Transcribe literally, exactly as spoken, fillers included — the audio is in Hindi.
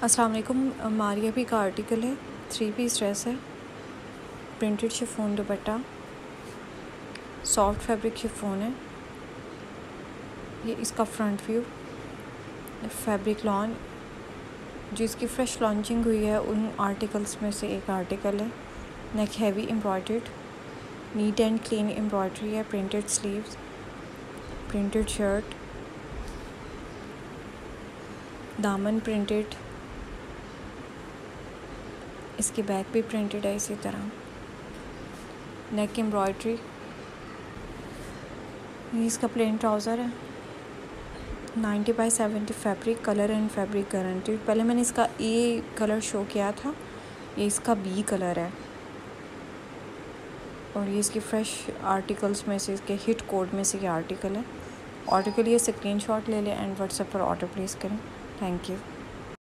अस्सलाम वालेकुम। मारिया भी का आर्टिकल है, थ्री पीस ड्रेस है, printed chiffon dupatta, soft fabric chiffon है। ये इसका फ्रंट व्यू, फैब्रिक लॉन जिसकी फ़्रेश लॉन्चिंग हुई है उन आर्टिकल्स में से एक आर्टिकल है। Neck heavy embroidered, neat and clean embroidery है, प्रिंटेड स्लीव्स, प्रिंटेड शर्ट, दामन प्रिंटेड, इसकी बैक भी प्रिंटेड है इसी तरह। नेक एम्ब्रॉयडरी, ये इसका प्लेन ट्राउज़र है, ninety by seventy fabric, colour and fabric guaranteed. पहले मैंने इसका ए कलर शो किया था, ये इसका बी कलर है और ये इसकी फ़्रेश आर्टिकल्स में से, इसके हिट कोड में से ये आर्टिकल है। ऑर्डर के लिए स्क्रीनशॉट ले लें एंड व्हाट्सएप पर ऑर्डर प्लेस करें। Thank you.